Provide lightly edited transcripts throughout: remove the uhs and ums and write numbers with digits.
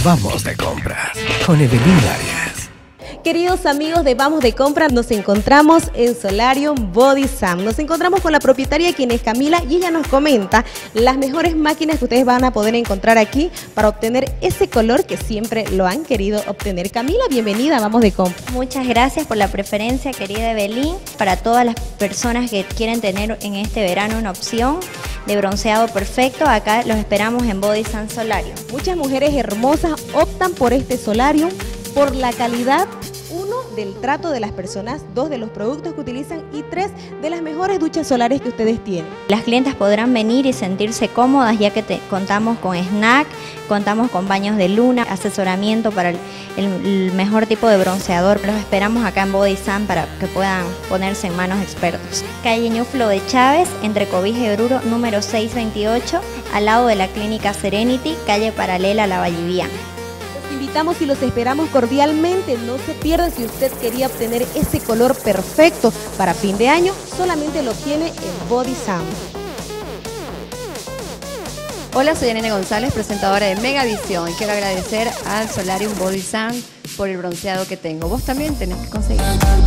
Vamos de compras con Evelyn Arias. Queridos amigos de Vamos de Compras, nos encontramos en Solarium Body Sun. Nos encontramos con la propietaria, quien es Camila, y ella nos comenta las mejores máquinas que ustedes van a poder encontrar aquí para obtener ese color que siempre lo han querido obtener. Camila, bienvenida a Vamos de Compras. Muchas gracias por la preferencia, querida Evelyn. Para todas las personas que quieren tener en este verano una opción de bronceado perfecto, acá los esperamos en Body Sun Solarium. Muchas mujeres hermosas optan por este Solarium por la calidad, uno, del trato de las personas, dos, de los productos que utilizan y tres, de las mejores duchas solares que ustedes tienen. Las clientas podrán venir y sentirse cómodas ya que contamos con snack, contamos con baños de luna, asesoramiento para el mejor tipo de bronceador. Los esperamos acá en Body Sun para que puedan ponerse en manos expertos. Calle Ñuflo de Chávez, entre Cobija y Oruro, número 628, al lado de la clínica Serenity, calle paralela a la Valliviana. Invitamos y los esperamos cordialmente. No se pierdan, si usted quería obtener ese color perfecto para fin de año, solamente lo obtiene en Body Sun. Hola, soy Nene González, presentadora de Megavisión, y quiero agradecer al Solarium Body Sun por el bronceado que tengo. Vos también tenés que conseguir.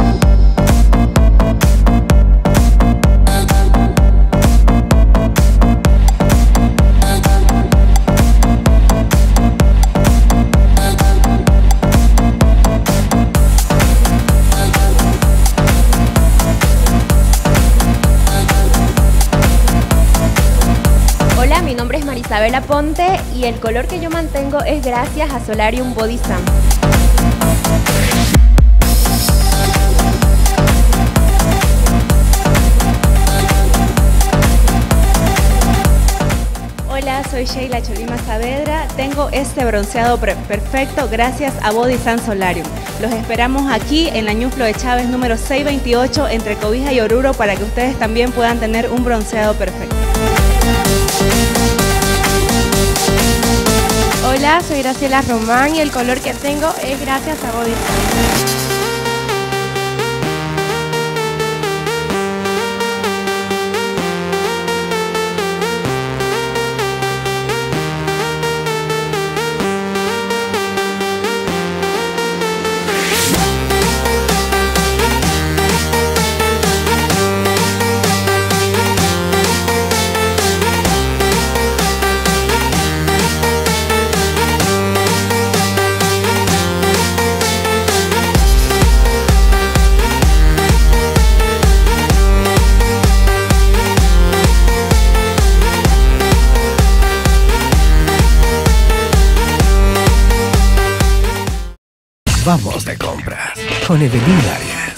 Hola, mi nombre es Marisabela Ponte y el color que yo mantengo es gracias a Solarium Body Sun. Hola, soy Sheila Cholima Saavedra. Tengo este bronceado perfecto gracias a Body Sun Solarium. Los esperamos aquí en la Ñuflo de Chávez número 628 entre Cobija y Oruro para que ustedes también puedan tener un bronceado perfecto. Hola, soy Graciela Román y el color que tengo es gracias a Body Sun. Vamos de compras con Evelyn Arias.